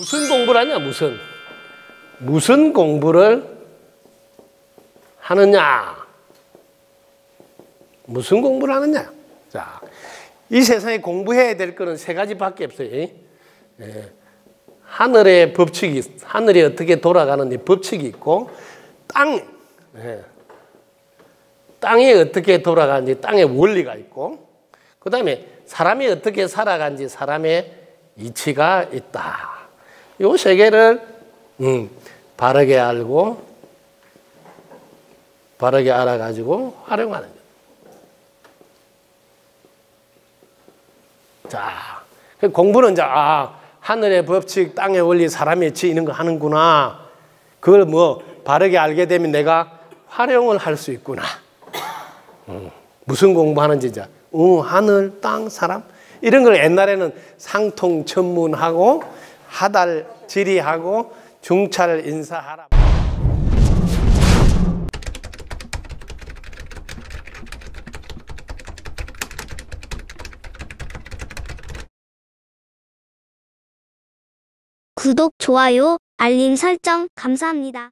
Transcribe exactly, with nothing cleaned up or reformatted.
무슨 공부를 하냐, 무슨. 무슨 공부를 하느냐. 무슨 공부를 하느냐. 자, 이 세상에 공부해야 될 거는 세 가지밖에 없어요. 예. 하늘의 법칙이, 하늘이 어떻게 돌아가는 이 법칙이 있고, 땅, 예. 땅이 어떻게 돌아가는지 땅의 원리가 있고, 그 다음에 사람이 어떻게 살아가는지 사람의 이치가 있다. 이 세 개를 음, 바르게 알고 바르게 알아가지고 활용하는 거예요. 자, 공부는 이제 아, 하늘의 법칙, 땅의 원리, 사람의 이치 이런 거 하는구나. 그걸 뭐 바르게 알게 되면 내가 활용을 할 수 있구나. 음, 무슨 공부하는지 이제 어, 하늘, 땅, 사람 이런 걸 옛날에는 상통 천문하고 하달 지리하고 중찰 인사하라. 구독, 좋아요, 알림 설정 감사합니다.